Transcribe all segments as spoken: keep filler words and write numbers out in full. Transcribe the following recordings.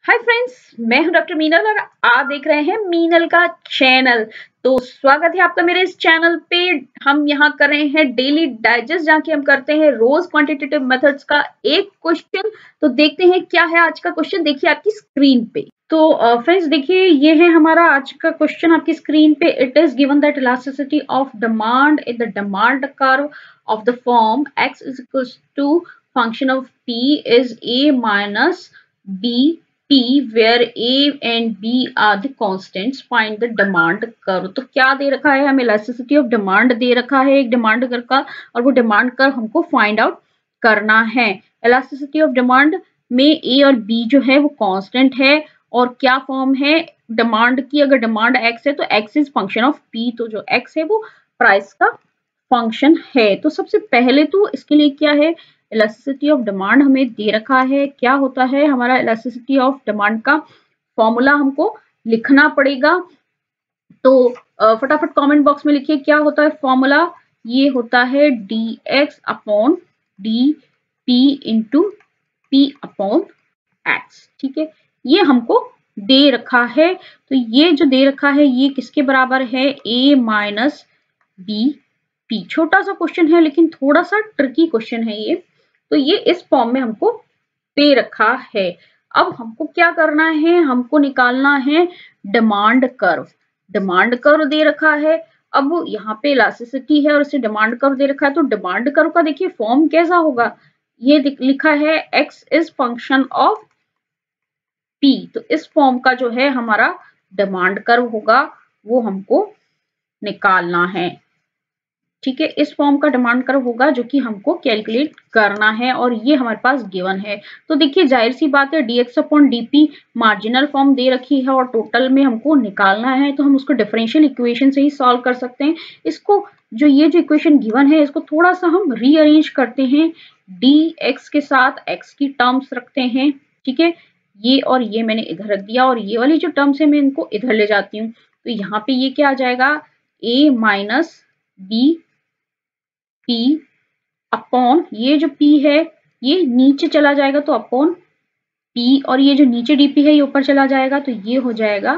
Hi friends, मैं हूं doctor Meenal और आप देख रहे हैं मीनल का चैनल। तो स्वागत है आपका मेरे इस चैनल पे। हम यहाँ कर रहे हैं डेली डाइजेस्ट, जहाँ की हम करते हैं रोज क्वांटिटेटिव मेथड्स का एक क्वेश्चन। तो देखते हैं क्या है आज का क्वेश्चन। देखिए आपकी स्क्रीन पे। तो फ्रेंड्स uh, देखिए ये है हमारा आज का क्वेश्चन आपकी स्क्रीन पे। It is given that elasticity of demand in the demand curve of the form x is equals to function of p is a minus b P where A and B are the constants, find the demand curve। तो क्या दे रखा है हमें, elasticity of demand दे रखा है एक demand curve का, और वो डिमांड कर्व हमको फाइंड आउट करना है। इलास्टिसिटी ऑफ डिमांड में A और B जो है वो कांस्टेंट है, और क्या फॉर्म है डिमांड की। अगर डिमांड x है तो x is function of P, तो जो x है वो प्राइस का फंक्शन है। तो सबसे पहले तो इसके लिए क्या है, इलास्टिसिटी ऑफ डिमांड हमें दे रखा है। क्या होता है हमारा इलास्टिसिटी ऑफ डिमांड का फॉर्मूला हमको लिखना पड़ेगा। तो फटाफट कमेंट बॉक्स में लिखिए क्या होता है फॉर्मूला। ये होता है d x upon d p into p upon x. ठीक है, ये हमको दे रखा है। तो ये जो दे रखा है ये किसके बराबर है, ए माइनस बी पी। छोटा सा क्वेश्चन है लेकिन थोड़ा सा ट्रिकी क्वेश्चन है ये। तो ये इस फॉर्म में हमको दे रखा है। अब हमको क्या करना है, हमको निकालना है डिमांड कर्व। डिमांड कर्व दे रखा है। अब यहाँ पे इलास्टिसिटी है और इसे डिमांड कर्व दे रखा है। तो डिमांड कर्व का देखिए फॉर्म कैसा होगा, ये लिखा है x is function of p। तो इस फॉर्म का जो है हमारा डिमांड कर्व होगा वो हमको निकालना है। ठीक है, इस फॉर्म का डिमांड कर्व होगा जो कि हमको कैलकुलेट करना है, और ये हमारे पास गिवन है। तो देखिए जाहिर सी बात है dx upon dp marginal form दे रखी है और टोटल में हमको निकालना है, तो हम उसको डिफरेंशियल इक्वेशन से ही सॉल्व कर सकते हैं। इसको जो ये जो इक्वेशन गिवन है इसको थोड़ा सा हम रीअरेंज करते हैं, dx के साथ x की टर्म्स रखते हैं। ठीक है, ये और ये मैंने इधर रख दिया, और ये वाली जो टर्म्स है मैं इनको इधर ले जाती हूँ। तो यहाँ पे ये क्या आ जाएगा, a minus b P upon ये जो P है ये नीचे चला जाएगा तो अपॉन P, और ये जो नीचे dP है ये ऊपर चला जाएगा तो ये हो जाएगा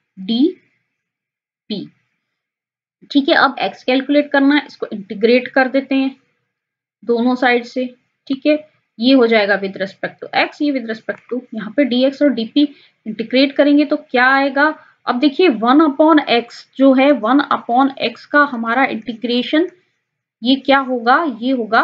dP। ठीक है, अब x कैलकुलेट करना है, इसको इंटीग्रेट कर देते हैं दोनों साइड से। ठीक है, ये हो जाएगा विद रिस्पेक्ट टू x, ये विद रिस्पेक्ट टू यहाँ पे dx और dP इंटीग्रेट करेंगे तो क्या आएगा। अब देखिए वन अपॉन एक्स जो है, वन अपॉन एक्स का हमारा इंटीग्रेशन ये क्या होगा, ये होगा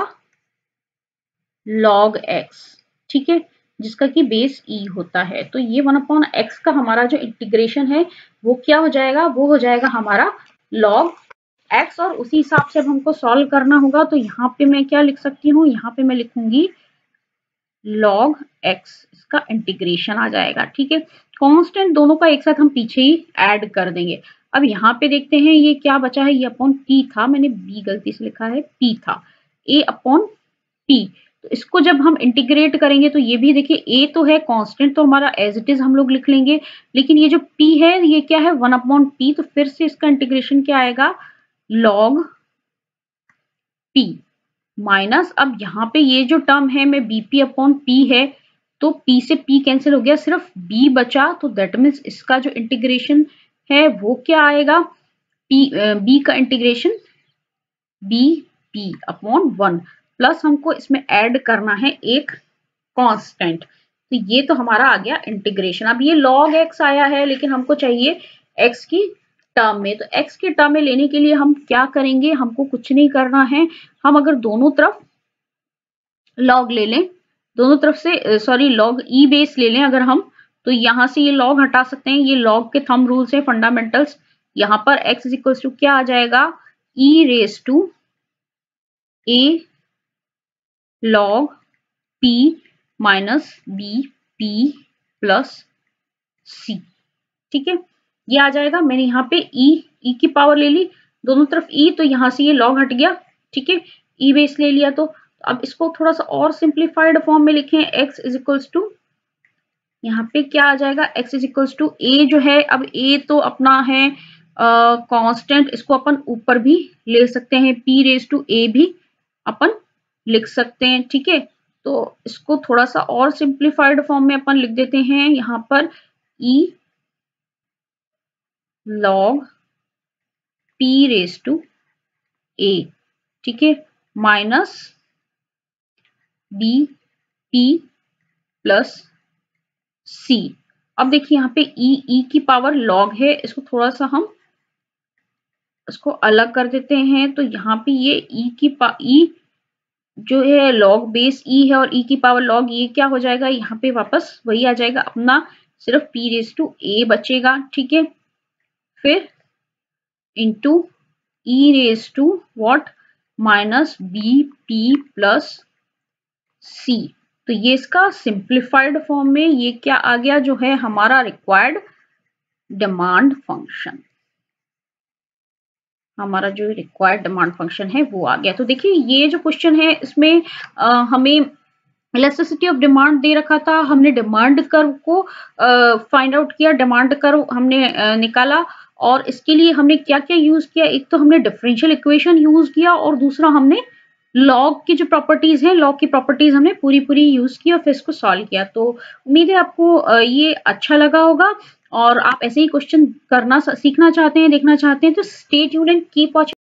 log x। ठीक है, जिसका कि बेस e होता है। तो ये वन अपॉन एक्स का हमारा जो इंटीग्रेशन है वो क्या हो जाएगा, वो हो जाएगा हमारा log x, और उसी हिसाब से अब हमको सॉल्व करना होगा। तो यहाँ पे मैं क्या लिख सकती हूँ, यहाँ पे मैं लिखूंगी log x, इसका इंटीग्रेशन आ जाएगा। ठीक है, कांस्टेंट दोनों का एक साथ हम पीछे ही ऐड कर देंगे। अब यहाँ पे देखते हैं ये क्या बचा है, ये अपॉन p था, मैंने b गलती से लिखा है, p था, a अपॉन p। तो इसको जब हम इंटीग्रेट करेंगे तो ये भी देखिए a तो है कांस्टेंट, तो हमारा एज इट इज हम लोग लिख लेंगे, लेकिन ये जो p है ये क्या है, वन अपॉन p। तो फिर से इसका इंटीग्रेशन क्या आएगा, log p माइनस, अब यहाँ पे ये जो टर्म है मैं bp अपॉन p है, तो p से p कैंसिल हो गया, सिर्फ b बचा। तो दैट मीन्स इसका जो इंटीग्रेशन है वो क्या आएगा, p b का integration bp upon one, plus हमको इसमें ऐड करना है एक कांस्टेंट। तो ये तो हमारा आ गया इंटीग्रेशन। अब ये log x आया है लेकिन हमको चाहिए x की टर्म में। तो x की टर्म में लेने के लिए हम क्या करेंगे, हमको कुछ नहीं करना है। हम अगर दोनों तरफ log ले लें, दोनों तरफ से सॉरी log e बेस ले लें अगर हम, तो यहां से ये log हटा सकते हैं। ये log के थंब रूल्स है, फंडामेंटल्स। यहाँ पर x इज इक्वल टू क्या आ जाएगा, e raise to a log p minus B P plus c. ठीक है, ये आ जाएगा। मैंने यहाँ पे e e की पावर ले ली, दोनों तरफ e, तो यहाँ से ये log हट गया। ठीक है, e बेस ले लिया। तो अब इसको थोड़ा सा और सिंप्लीफाइड फॉर्म में लिखें, x इज इक्वल्स टू, यहाँ पे क्या आ जाएगा, x is equals to a जो है, अब a तो अपना है कांस्टेंट, इसको अपन ऊपर भी ले सकते हैं, p रेज टू a भी अपन लिख सकते हैं। ठीक है, तो इसको थोड़ा सा और सिंप्लीफाइड फॉर्म में अपन लिख देते हैं यहाँ पर e log p raise to a, ठीक है, minus B P plus c. अब देखिए यहाँ पे e e की पावर log है, इसको थोड़ा सा हम इसको अलग कर देते हैं, तो यहाँ पे ये e की पा e जो है log बेस e है और e की पावर log ये क्या हो जाएगा, यहाँ पे वापस वही आ जाएगा अपना, सिर्फ p रेज टू a बचेगा, ठीक है। फिर into e raise to what minus B P plus C. तो ये इसका सिंप्लीफाइड फॉर्म में ये क्या आ गया, जो है हमारा रिक्वायर्ड डिमांड फंक्शन, हमारा जो रिक्वायर्ड डिमांड फंक्शन है वो आ गया। तो देखिए ये जो क्वेश्चन है इसमें आ, हमें इलास्टिसिटी ऑफ डिमांड दे रखा था, हमने डिमांड कर्व को फाइंड आउट किया, डिमांड कर्व हमने आ, निकाला, और इसके लिए हमने क्या क्या यूज किया, एक तो हमने डिफरेंशियल इक्वेशन यूज किया और दूसरा हमने लॉग की जो प्रॉपर्टीज हैं, लॉग की प्रॉपर्टीज हमने पूरी पूरी यूज की और फिर इसको सॉल्व किया। तो उम्मीद है आपको ये अच्छा लगा होगा और आप ऐसे ही क्वेश्चन करना सीखना चाहते हैं, देखना चाहते हैं तो stay tuned and keep watching.